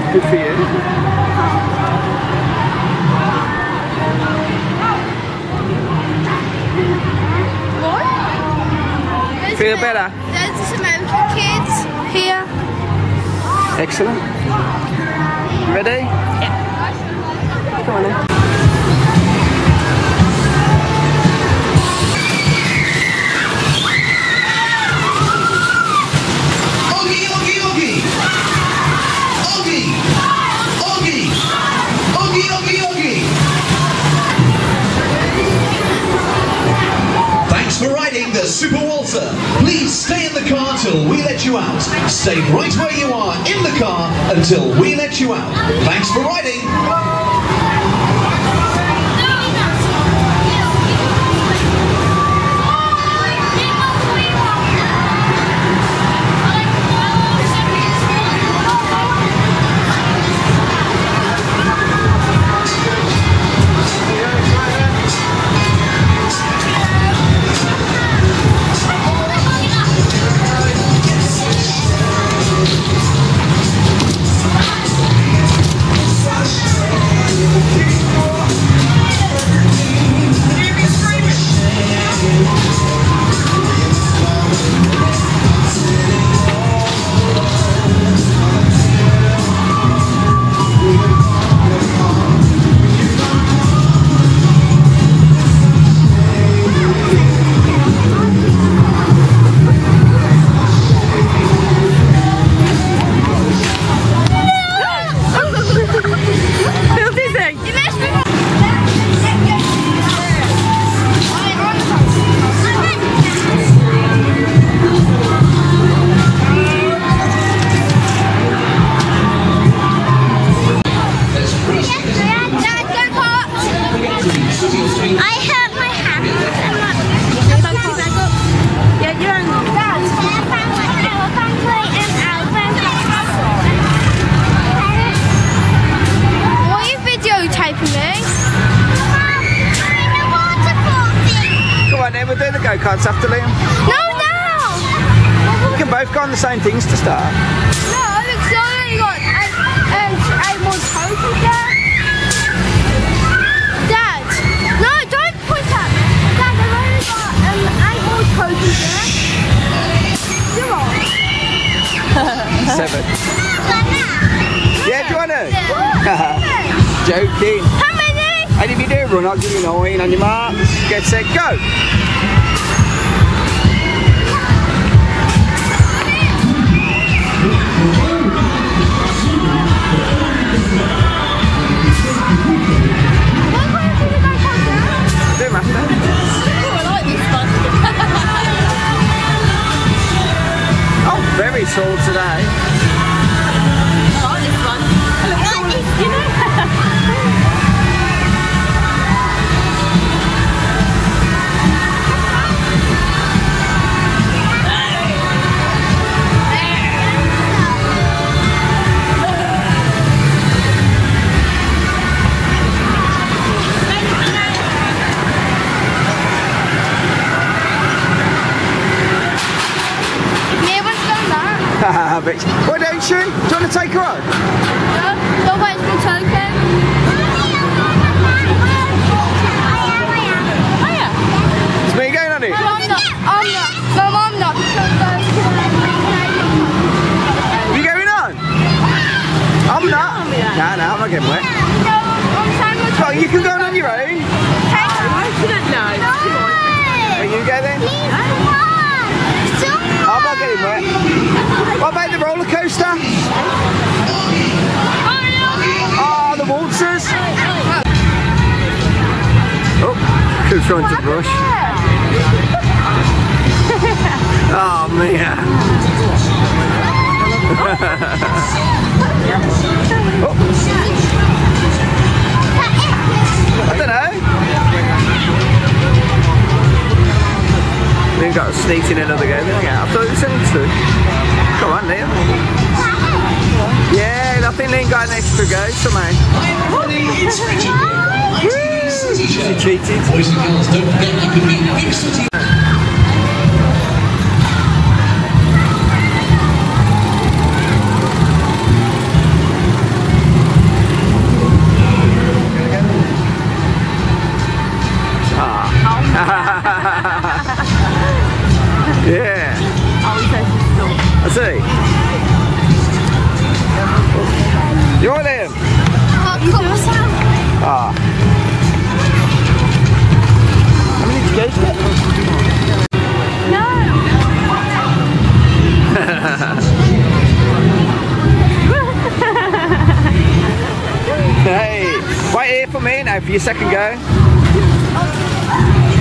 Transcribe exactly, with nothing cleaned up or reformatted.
Good for you. What? Feel better? There's some American kids here. Excellent. Ready? Yeah. Come on then. Thanks for riding the Super Walter. Please stay in the car till we let you out. Stay right where you are in the car until we let you out. Thanks for riding. We'll do the go-karts after Liam. No, no! We can both go on the same things to start. No, because I only got eight more tokens there. Dad, no, don't put that. Dad, I've only got um, eight more tokens there. You're on. Seven. Yeah, do you want to? Yeah. Joking. How many? And if you do run, I'll give you nine on your marks. Get set, go. Very tall today. I like this one. I like this, you know. Why don't you? Do you want to take her on? No, don't wait for the token. It's me going on it? No, I'm not. I'm not. No, I'm not. You going on? I'm not. No, no, I'm not getting wet. No, I'm saying we're Well, you can go on your own. I shouldn't know. Will you go then? I'm not getting wet. What about the roller coaster? Oh, the waltzers. Oh, who's trying to brush? Oh, Mia. Oh. I don't know. We've got sneaked in another game. I thought it was two. Come on, Liam. Yeah, I think Liam got an extra go somehow. He cheated. Boys and girls, don't forget you can be big city. for your second go.